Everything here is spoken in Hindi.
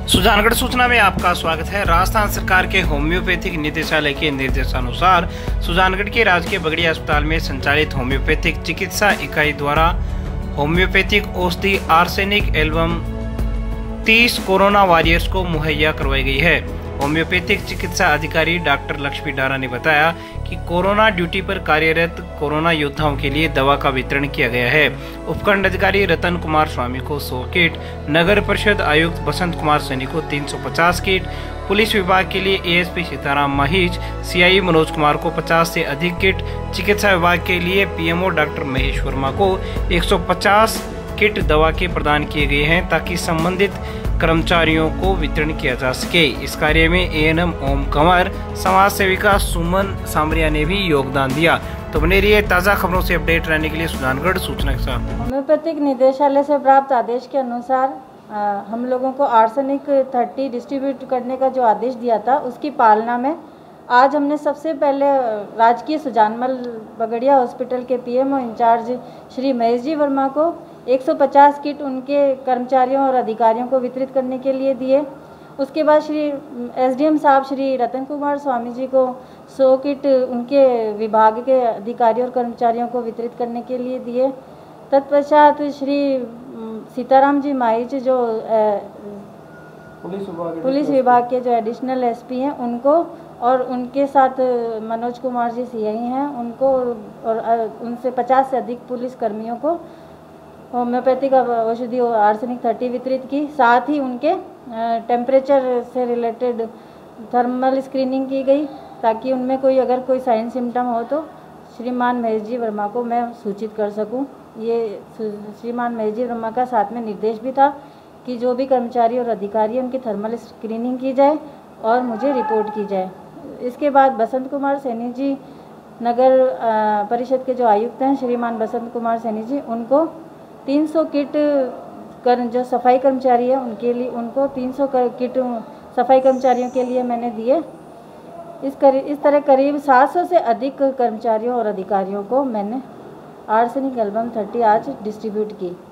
सुजानगढ़ सूचना में आपका स्वागत है। राजस्थान सरकार के होम्योपैथिक निदेशालय के निर्देशानुसार सुजानगढ़ के राजकीय बगड़िया अस्पताल में संचालित होम्योपैथिक चिकित्सा इकाई द्वारा होम्योपैथिक औषधि आर्सेनिक एवं 30 कोरोना वॉरियर्स को मुहैया करवाई गई है। होम्योपैथिक चिकित्सा अधिकारी डॉक्टर लक्ष्मी डारा ने बताया कि कोरोना ड्यूटी पर कार्यरत कोरोना योद्धाओं के लिए दवा का वितरण किया गया है। उपखंड अधिकारी रतन कुमार स्वामी को 100 किट, नगर परिषद आयुक्त बसंत कुमार सैनी को 350 किट, पुलिस विभाग के लिए एएसपी सीताराम महिज, सीआई मनोज कुमार को 50 से अधिक किट, चिकित्सा विभाग के लिए पीएमओ डॉक्टर महेश वर्मा को 150 किट दवा के प्रदान किए गए हैं ताकि संबंधित कर्मचारियों को वितरण किया जा सके। इस कार्य में एएनएम ओम कंवर, समाज सेविका सुमन सामरिया ने भी योगदान दिया। तो बने रहिए ताज़ा खबरों से अपडेट रहने के लिए सुजानगढ़ सूचना के साथ। होम्योपैथिक निदेशालय से प्राप्त आदेश के अनुसार हम लोगों को आर्सेनिक 30 डिस्ट्रीब्यूट करने का जो आदेश दिया था उसकी पालना में आज हमने सबसे पहले राजकीय सुजानमल बगड़िया हॉस्पिटल के पीएमओ इंचार्ज श्री महेश जी वर्मा को 150 किट उनके कर्मचारियों और अधिकारियों को वितरित करने के लिए दिए। उसके बाद श्री एसडीएम साहब श्री रतन कुमार स्वामी जी को 100 किट उनके विभाग के अधिकारियों और कर्मचारियों को वितरित करने के लिए दिए। तत्पश्चात श्री सीताराम जी माहिज जो पुलिस विभाग के जो एडिशनल एसपी हैं उनको और उनके साथ मनोज कुमार जी सीआई हैं उनको और उनसे 50 से अधिक पुलिस कर्मियों को होम्योपैथिक औषधि आर्सेनिक 30 वितरित की। साथ ही उनके टेम्परेचर से रिलेटेड थर्मल स्क्रीनिंग की गई ताकि उनमें अगर कोई साइन सिम्टम हो तो श्रीमान महेश जी वर्मा को मैं सूचित कर सकूं। ये श्रीमान महेश जी वर्मा का साथ में निर्देश भी था कि जो भी कर्मचारी और अधिकारी उनकी थर्मल स्क्रीनिंग की जाए और मुझे रिपोर्ट की जाए। इसके बाद बसंत कुमार सैनी जी नगर परिषद के जो आयुक्त हैं श्रीमान बसंत कुमार सैनी जी उनको 300 किट जो सफाई कर्मचारी है उनके लिए उनको 300 किट सफाई कर्मचारियों के लिए मैंने दिए। इस तरह करीब 700 से अधिक कर्मचारियों और अधिकारियों को मैंने आर्सेनिक एल्बम 30 आज डिस्ट्रीब्यूट की।